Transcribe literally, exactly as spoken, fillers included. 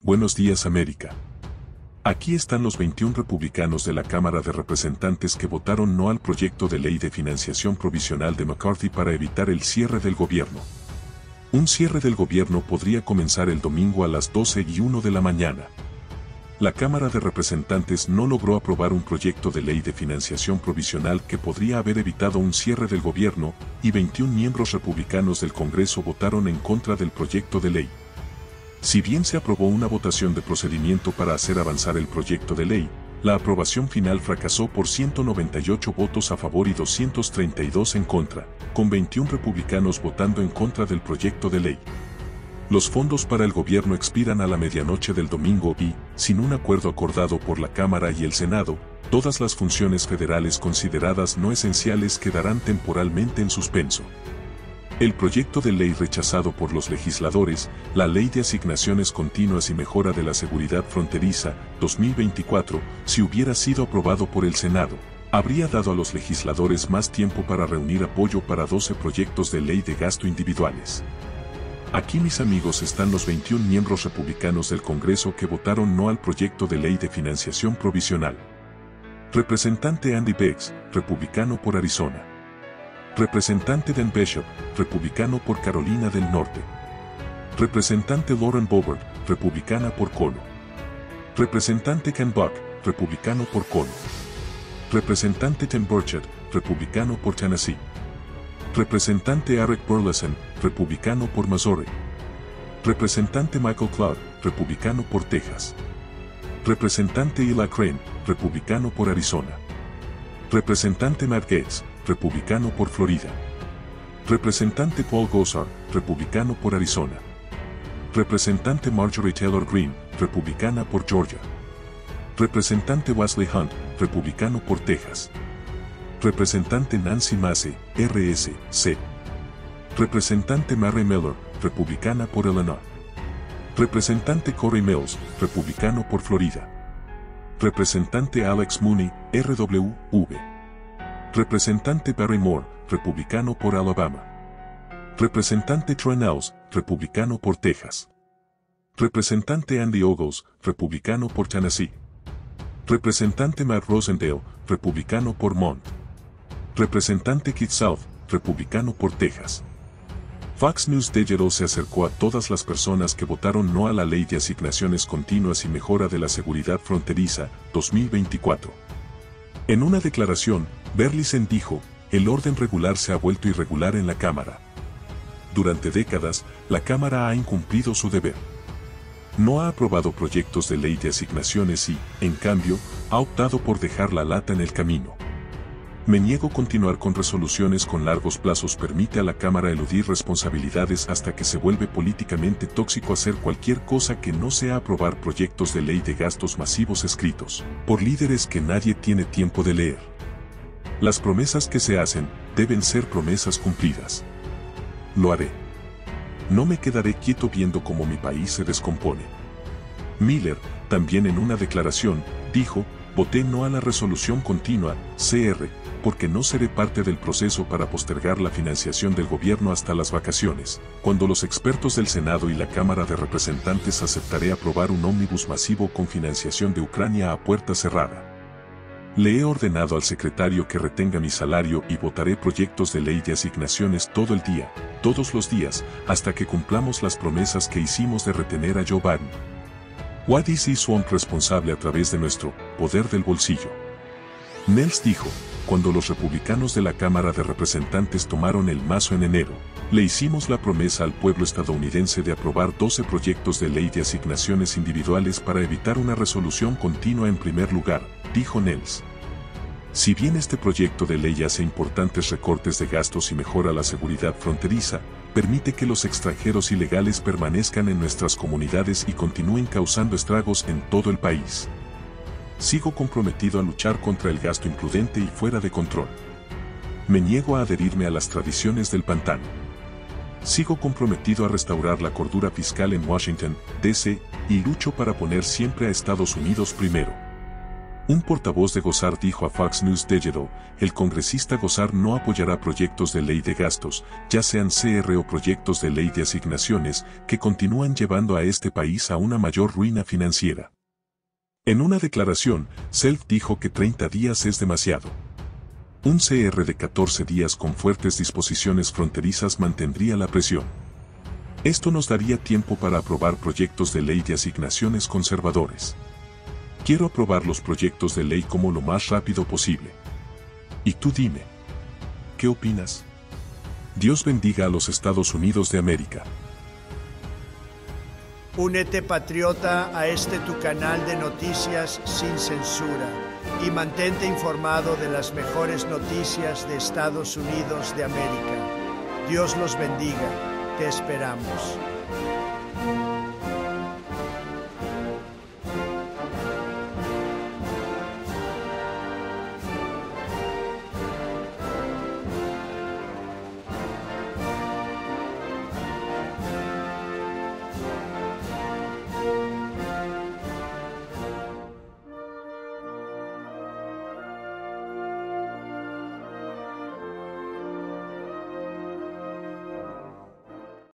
Buenos días, América. Aquí están los veintiún republicanos de la Cámara de Representantes que votaron no al proyecto de ley de financiación provisional de McCarthy para evitar el cierre del gobierno. Un cierre del gobierno podría comenzar el domingo a las doce y una de la mañana. La Cámara de Representantes no logró aprobar un proyecto de ley de financiación provisional que podría haber evitado un cierre del gobierno, y veintiún miembros republicanos del Congreso votaron en contra del proyecto de ley. Si bien se aprobó una votación de procedimiento para hacer avanzar el proyecto de ley, la aprobación final fracasó por ciento noventa y ocho votos a favor y doscientos treinta y dos en contra, con veintiún republicanos votando en contra del proyecto de ley. Los fondos para el gobierno expiran a la medianoche del domingo y, sin un acuerdo acordado por la Cámara y el Senado, todas las funciones federales consideradas no esenciales quedarán temporalmente en suspenso. El proyecto de ley rechazado por los legisladores, la Ley de Asignaciones Continuas y Mejora de la Seguridad Fronteriza, dos mil veinticuatro, si hubiera sido aprobado por el Senado, habría dado a los legisladores más tiempo para reunir apoyo para doce proyectos de ley de gasto individuales. Aquí, mis amigos, están los veintiún miembros republicanos del Congreso que votaron no al proyecto de ley de financiación provisional. Representante Andy Biggs, republicano por Arizona. Representante Dan Bishop, republicano por Carolina del Norte. Representante Lauren Boebert, republicana por Colo. Representante Ken Buck, republicano por Colo. Representante Tim Burchett, republicano por Tennessee. Representante Eric Burleson, republicano por Missouri. Representante Michael Cloud, republicano por Texas. Representante Eli Crane, republicano por Arizona. Representante Matt Gaetz, republicano por Florida. Representante Paul Gosar, republicano por Arizona. Representante Marjorie Taylor Greene, republicana por Georgia. Representante Wesley Hunt, republicano por Texas. Representante Nancy Mace, R S C. Representante Mary Miller, republicana por Illinois. Representante Corey Mills, republicano por Florida. Representante Alex Mooney, R W V. Representante Barry Moore, republicano por Alabama. Representante Troy Nehls, republicano por Texas. Representante Andy Ogles, republicano por Tennessee. Representante Matt Rosendale, republicano por Mont. Representante Keith South, republicano por Texas. Fox News Digital se acercó a todas las personas que votaron no a la Ley de Asignaciones Continuas y Mejora de la Seguridad Fronteriza, dos mil veinticuatro. En una declaración, Burleson dijo, el orden regular se ha vuelto irregular en la Cámara. Durante décadas, la Cámara ha incumplido su deber. No ha aprobado proyectos de ley de asignaciones y, en cambio, ha optado por dejar la lata en el camino. Me niego a continuar con resoluciones con largos plazos. Permite a la Cámara eludir responsabilidades hasta que se vuelve políticamente tóxico hacer cualquier cosa que no sea aprobar proyectos de ley de gastos masivos escritos por líderes que nadie tiene tiempo de leer. Las promesas que se hacen deben ser promesas cumplidas. Lo haré. No me quedaré quieto viendo cómo mi país se descompone. Miller, también en una declaración, dijo, voté no a la resolución continua, C R, porque no seré parte del proceso para postergar la financiación del gobierno hasta las vacaciones, cuando los expertos del Senado y la Cámara de Representantes aceptaré aprobar un ómnibus masivo con financiación de Ucrania a puerta cerrada. Le he ordenado al secretario que retenga mi salario y votaré proyectos de ley de asignaciones todo el día, todos los días, hasta que cumplamos las promesas que hicimos de retener a Joe Biden. What is this swamp responsable a través de nuestro poder del bolsillo? Nehls dijo, cuando los republicanos de la Cámara de Representantes tomaron el mazo en enero, le hicimos la promesa al pueblo estadounidense de aprobar doce proyectos de ley de asignaciones individuales para evitar una resolución continua en primer lugar, dijo Nehls. Si bien este proyecto de ley hace importantes recortes de gastos y mejora la seguridad fronteriza, permite que los extranjeros ilegales permanezcan en nuestras comunidades y continúen causando estragos en todo el país. Sigo comprometido a luchar contra el gasto imprudente y fuera de control. Me niego a adherirme a las tradiciones del pantano. Sigo comprometido a restaurar la cordura fiscal en Washington, D C, y lucho para poner siempre a Estados Unidos primero. Un portavoz de Gosar dijo a Fox News Digital, el congresista Gosar no apoyará proyectos de ley de gastos, ya sean C R o proyectos de ley de asignaciones, que continúan llevando a este país a una mayor ruina financiera. En una declaración, Self dijo que treinta días es demasiado. Un C R de catorce días con fuertes disposiciones fronterizas mantendría la presión. Esto nos daría tiempo para aprobar proyectos de ley de asignaciones conservadores. Quiero aprobar los proyectos de ley como lo más rápido posible. Y tú dime, ¿qué opinas? Dios bendiga a los Estados Unidos de América. Únete, patriota, a este tu canal de noticias sin censura y mantente informado de las mejores noticias de Estados Unidos de América. Dios los bendiga. Te esperamos.